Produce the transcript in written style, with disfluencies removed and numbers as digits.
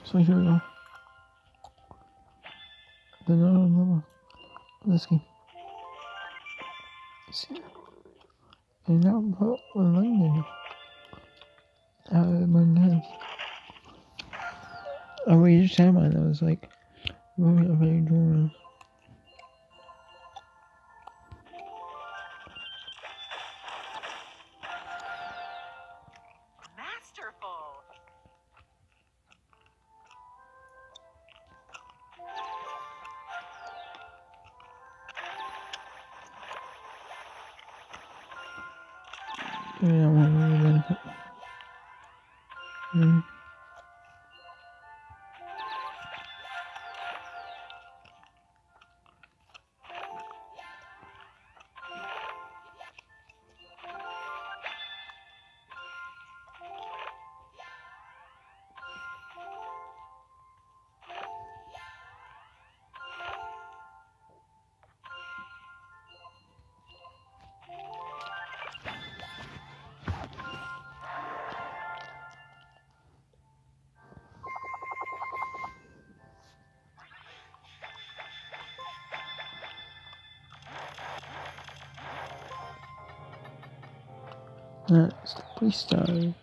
So here we go. The level of this game. See. And now put London out of my hands. I reached time and I was like, what am I doing? Masterful. Yeah, I want to benefit. That's the police star.